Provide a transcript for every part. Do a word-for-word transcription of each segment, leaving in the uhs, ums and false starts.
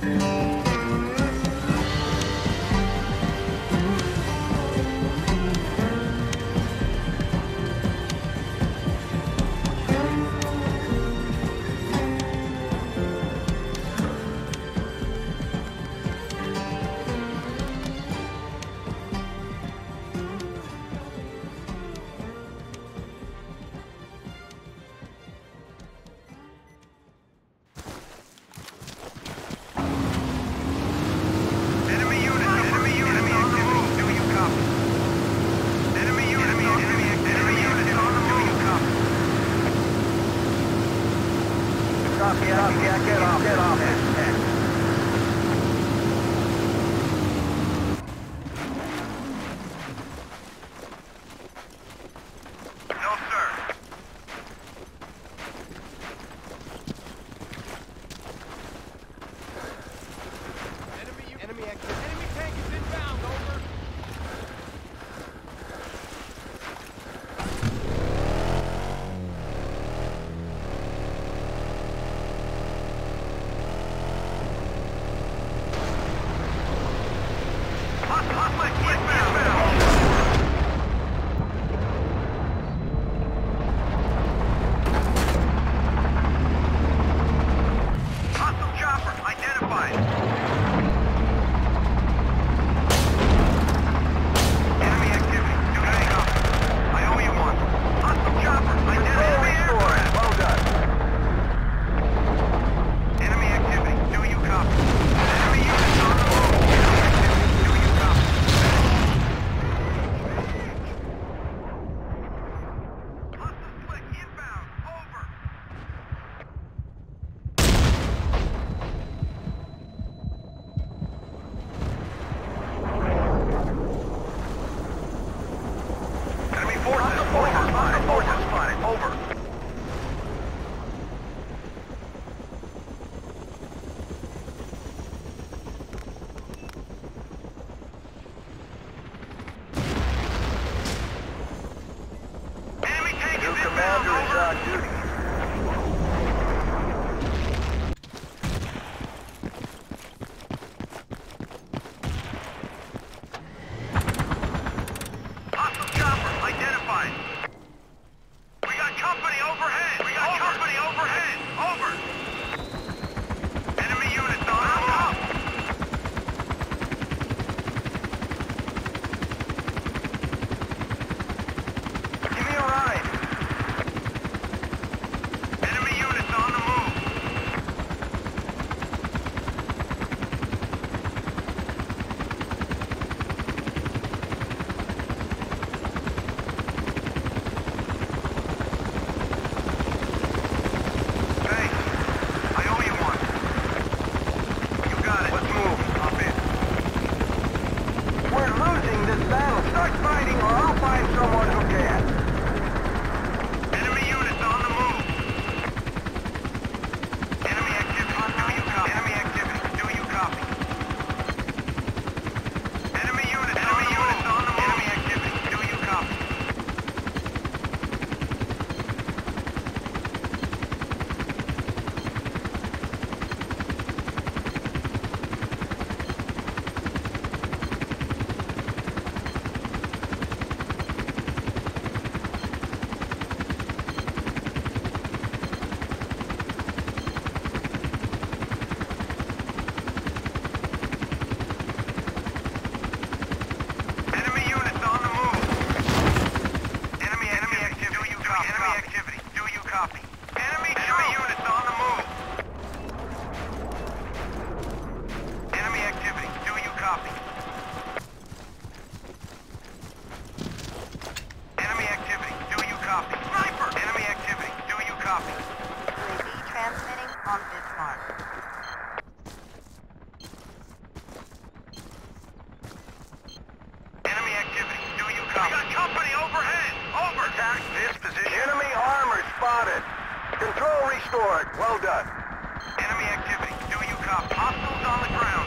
restored. Well done. Enemy activity. Do you copy? Hostiles on the ground.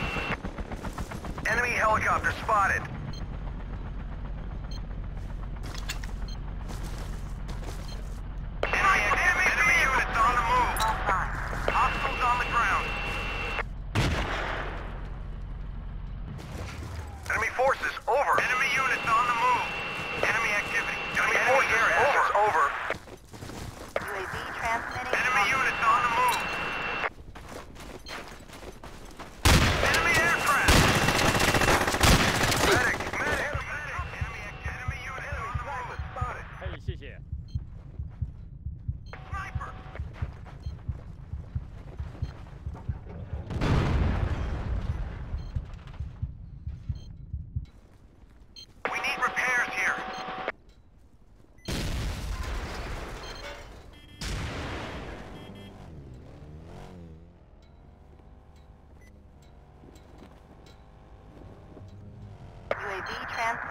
Enemy helicopter spotted. Enemy, enemy, enemy units on the move. Hostiles on the ground.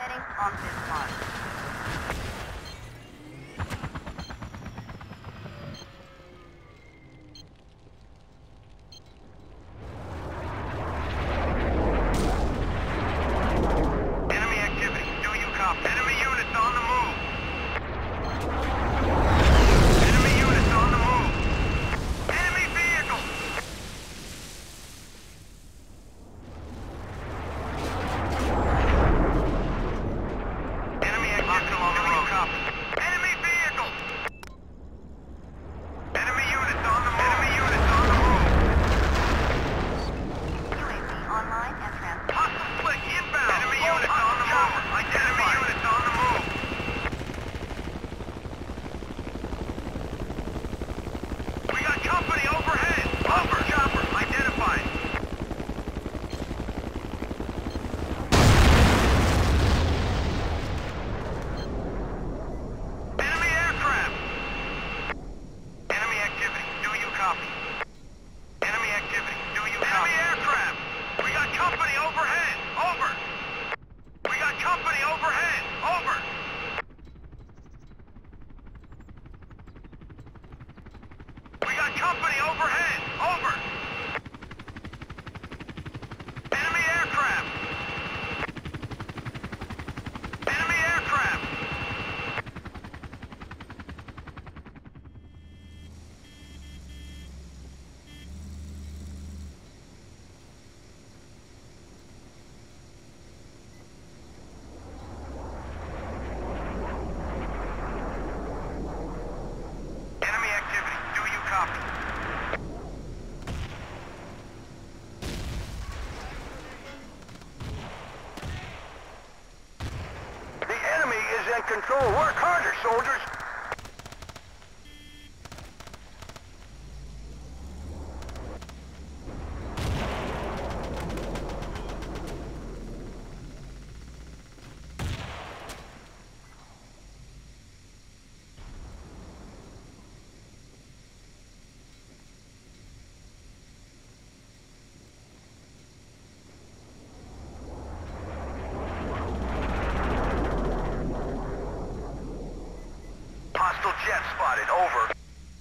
Transmitting on this mark. Enemy activity. Do you copy? Enemy units on the move. Enemy units on the move. Enemy vehicle. Enemy activity on the road. Copy. Enemy vehicle. Enemy units on the move. Enemy units on the move. U A V online and transmitting. Hostile split inbound. Enemy units on the move. Enemy units on the move. We got company overhead. Over. Chopper identified. Enemy aircraft. Enemy activity. Do you copy? Enemy activity. Do you copy? Enemy aircraft. We got company overhead. Over. We got company overhead. Over. We got company overhead. Over. Enemy aircraft. Enemy aircraft. Enemy activity. Do you copy? The enemy is in control. Work harder, soldiers. Hostile jet spotted. Over.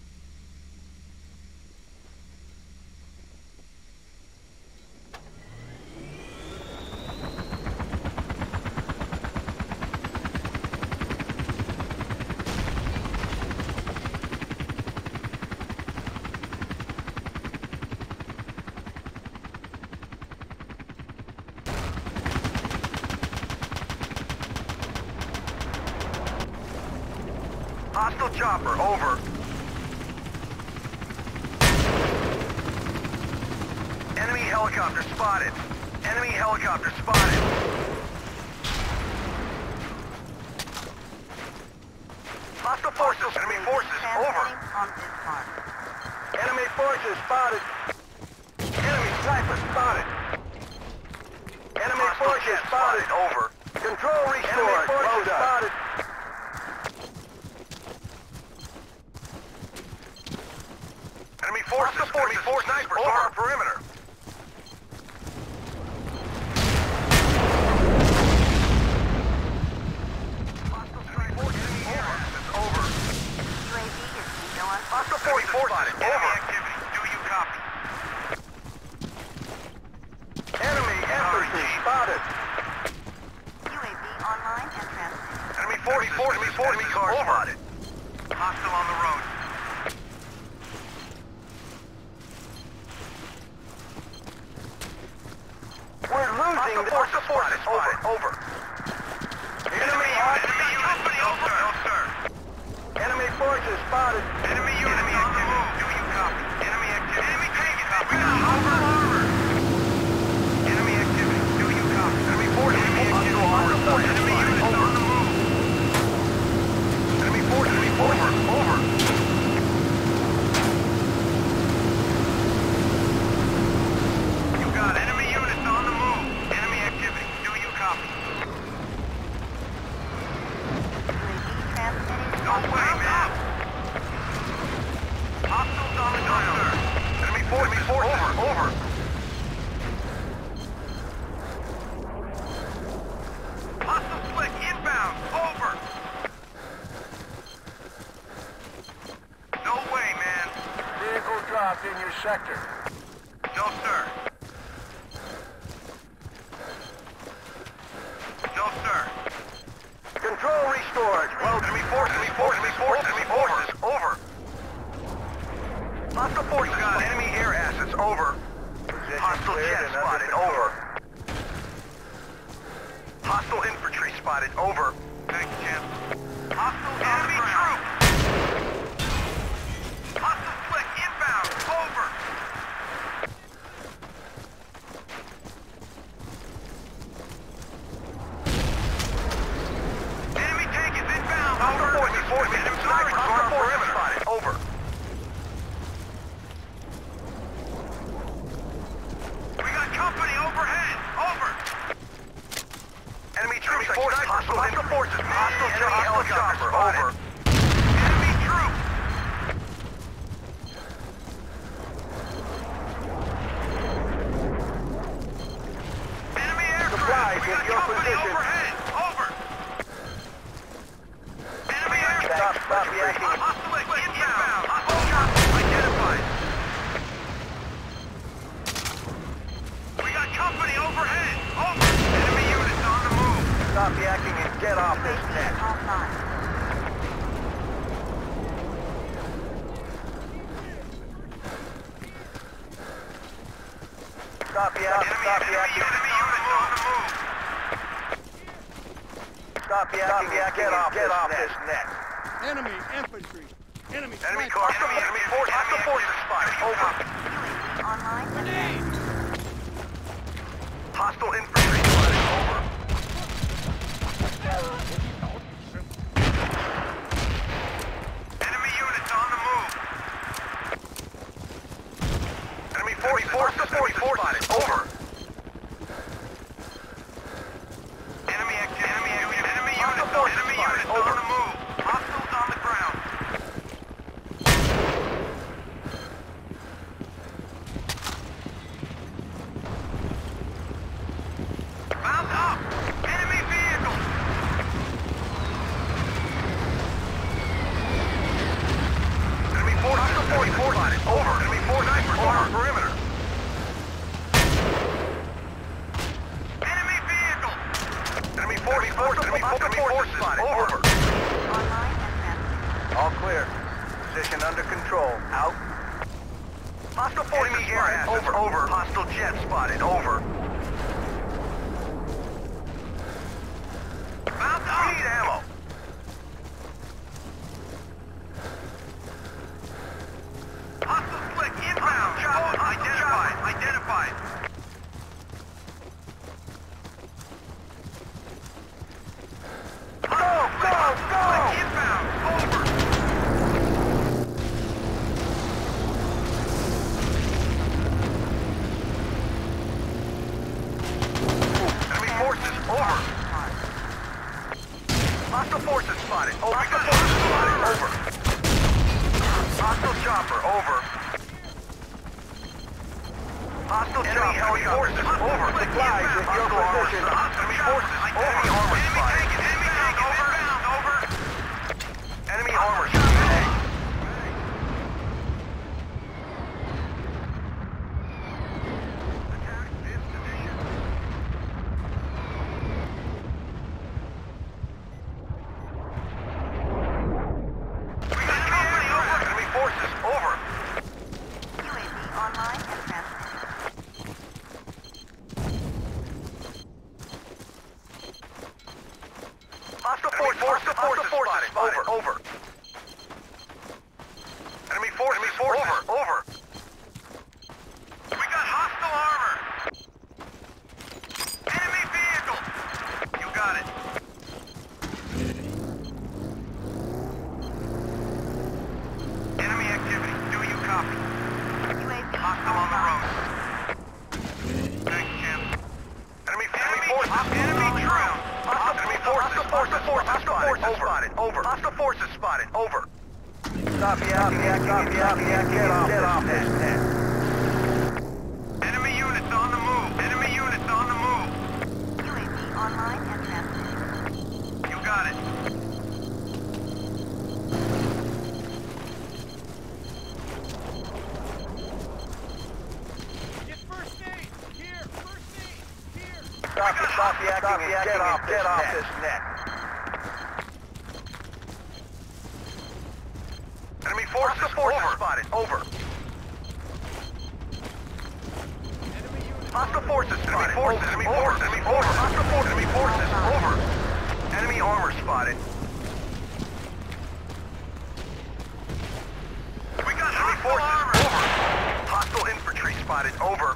Hostile chopper. Over. Enemy helicopter spotted. Enemy helicopter spotted. Hostile forces. Enemy forces. Over. Transmitting on this mark. Enemy forces spotted. Enemy sniper spotted. Enemy forces spotted. Over. Control restored. Enemy forces spotted. Enemy forces. Enemy forces. Snipers over our perimeter. Hostile strike force. Enemy air assets over. U A V is still on. Hostile forces spotted. Enemy Over. activity. Do you copy? Enemy infantry spotted. U A V online and transmitting. Enemy forces. Enemy forces. Enemy car spotted. Hostile on the road. We're losing the hostile forces. Over. Over. Enemy Enemy company over. No, sir. Enemy forces spotted. Enemy units on the move. Do you copy? Enemy activity. Enemy taking it. We got over armor. Enemy activity. Do you copy? Enemy forces. Enemy activity. Enemy units on the move. Enemy forces. Enemy forces. Over. You got enemy units on the move. Enemy activity. Do you copy? U A V transmitting No on way, man. Hostiles on the ground. Enemy forces. Enemy forces. Over. Over. Hostile split sector. No, sir. No, sir. Control restored. Well, enemy forces, enemy forces, enemy forces, enemy forces. Over. Hostile forces. Got enemy air assets. Over. Position Hostile cleared jet and under spotted. control. Over. Hostile infantry spotted. Over. Thanks, Jim. Hostile enemy troop. Hostile flick inbound. Over. Enemy tank is inbound. Hostile Over. forces, forces, Enemy snipers snipers on on perimeter. perimeter. Spotted. Over. We got company overhead. Over. Enemy troops. Enemy forces, Hostile hostile forces, Hostile enemy enemy helicopter, helicopter. over. Over. Enemy troop. Enemy aircraft. Supplies We in got your company position. overhead. Over. Enemy aircraft. Stop, stop reacting. Hostile inbound. Hostile chopper identified. We got company overhead. Over. Enemy units on the move. Stop reacting and get off this U A V net. online. Stop reacting, Enemy, stop enemy, reacting. enemy units on the move. Stop reacting and get off get off this net. Enemy infantry. Enemy Enemy sniper. car. Enemy, enemy force. Hostile forces spotted. Over. U A V online and transmitting. Hostile infantry spotted. Over. Enemy units on the move. Enemy forces. Hostile forces spotted. Over. Enemy activity. Enemy, enemy, enemy units. forces Enemy spotted. units Over. on the move. Hostiles on the ground. Mount up! Enemy vehicle! Enemy force, hostile force, force spotted. Over. Enemy force, snipers on our perimeter. Enemy vehicle! Enemy force, force, enemy force, enemy force spotted. Over. Online and transmitting. All clear. Position under control. Out. Hostile force enemy air assets. Over. Over. Hostile jet spotted. Over. Mount up! Need ammo. Hostile flick inbound. Chopper identified. Identified. Go, go, go! Flick inbound. Over. Enemy forces over. Hostile forces spotted. Over. Hostile forces spotted. Over. Hostile chopper. Over. Hostile enemy helicopter. Over. Supplies in your position. Enemy forces. Enemy armor spotted. Enemy tank is inbound. Over. Enemy armor spotted. Attack this position. We got company over. Enemy forces over. U A V online and transmitting. Hostile forces. Hostile forces spotted. Over. Over. Enemy forces. Enemy forces. Over. Over. We got hostile armor. Enemy vehicle. You got it. Enemy activity. Do you copy? U A V Hostile on the online. road. Thanks, Jim. Enemy, enemy forces. Enemy ground. Enemy forces. Hostile forces. Hostile forces spotted. Over. Hostile forces spotted. Over. Stop reacting and stop reacting and get off get off this net. Enemy units on the move. Enemy units on the move. U A V online and transmitting. You got it. Stop, stop the acting and get off, get off this net. Enemy forces, forces spotted. Over. Hostile forces, enemy forces, enemy forces, enemy forces, hostile forces, enemy forces, over. Enemy armor spotted. We got enemy forces, over. Hostile infantry spotted, over.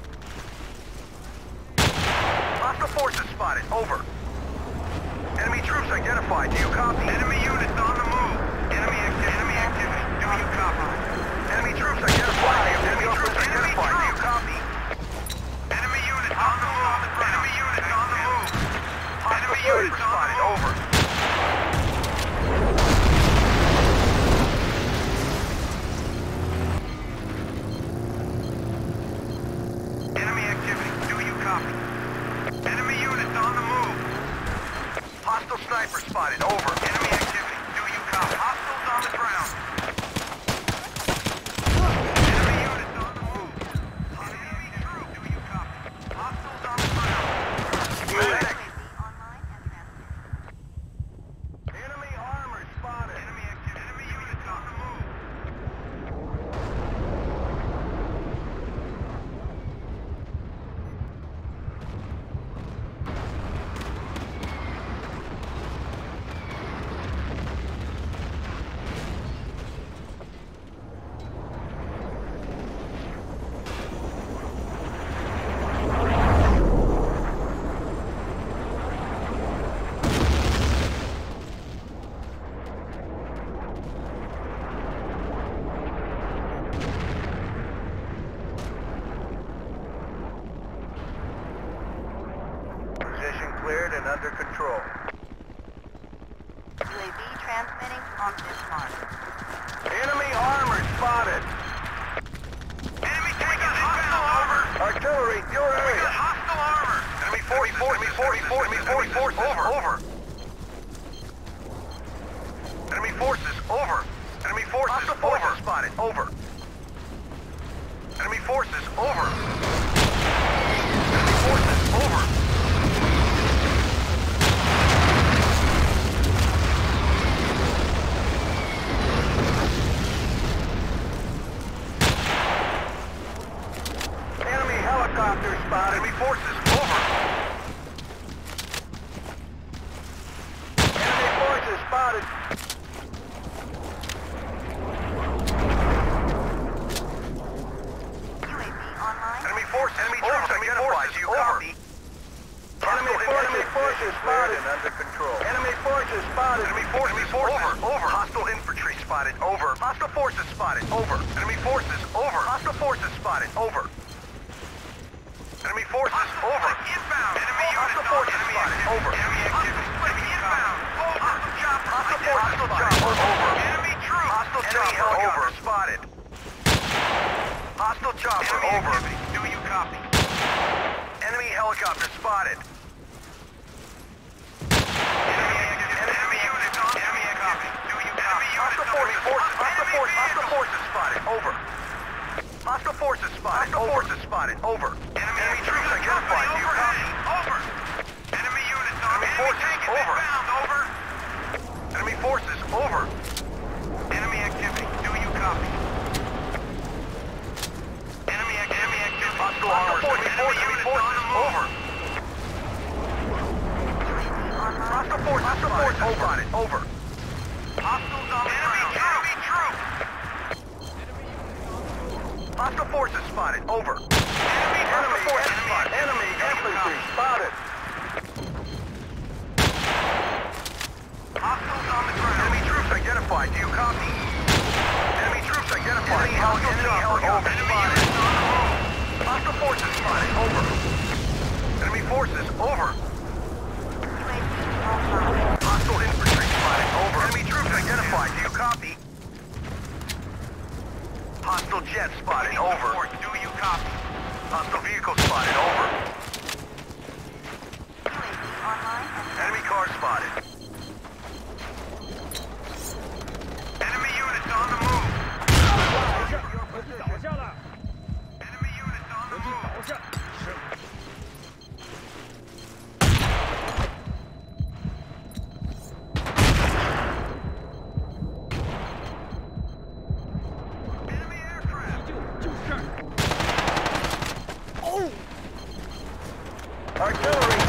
Hostile forces spotted, over. Enemy troops identified, do you copy? Enemy units on the move. Enemy activity, enemy activity, do you copy? Enemy troops identified, enemy troops identified, do you copy? Enemy units on the move. Enemy units on the move. Enemy units spotted. Over. Enemy activity. Do you copy? Enemy units on the move. Hostile sniper spotted. Over. Enemy activity. Do you copy? Hostiles on the ground. Enemy units on the move. Enemy troop. Do you copy? Hostiles on the ground. U A V online and transmitting. Enemy armor spotted. Enemy active. Enemy units on the move. Position cleared and under control. U A V transmitting on this mark. Enemy armor spotted. Enemy taking hostile armor. Artillery, your We got area. hostile armor. Enemy forces. Enemy forces. Enemy forces. Over. Over. Enemy forces. Over. Enemy forces. Hostile forces spotted. Over. Enemy forces. Over. Enemy forces. Over. Enemy helicopter spotted. Enemy forces. Over. Enemy forces spotted. U A V online. Enemy force. Enemy troops. Enemy forces. Do you copy? Enemy enemy forces spotted and under control. Enemy forces spotted. Enemy forces. Enemy forces. Over. Over. Hostile infantry spotted. Over. Hostile forces spotted. Over. Enemy forces. Over. Hostile forces spotted. Over. Enemy forces. Over. Inbound. Enemy hostile forces spotted. Over. Enemy activity. Enemy inbound. Over. Chopper. Hostile forces spotted. Over. Enemy troops. Hostile chopper. Over. Spotted. Hostile chopper. Over. Do you copy? Enemy helicopter spotted. Enemy activity. Enemy units on. Enemy copy. Do you copy? Hostile forces. Hostile forces. Hostile forces spotted. Over. Hostile forces spotted. Hostile forces spotted. Over. Enemy, enemy troops identified. Do you copy? Over. Enemy units on. Enemy forces. Over. Over. Enemy forces. Over. Enemy activity. Do you copy? Enemy activity. Enemy activity. Hostile armor. Enemy forces. Enemy forces. Over. Hostile forces. Hostile forces. Spotted. Over. Hostiles on the ground. Enemy troop. Hostile forces spotted. Over. Enemy, enemy forces spotted. Enemy infantry spotted. Hostiles on the ground. Enemy troops identified. Do you copy? Enemy troops identified. Enemy helicopter. Over. Enemy units on the move. Hostile forces spotted. Over. Enemy forces. Over. U A V online. Hostile infantry spotted. Over. Enemy troops identified. Do you copy? Hostile jet spotted. Over. Do you copy? Hostile vehicle spotted. Over. U A V online and Enemy car spotted. Enemy units on the move. 倒下了， Enemy units on the 我 move. 倒下，是。 Artillery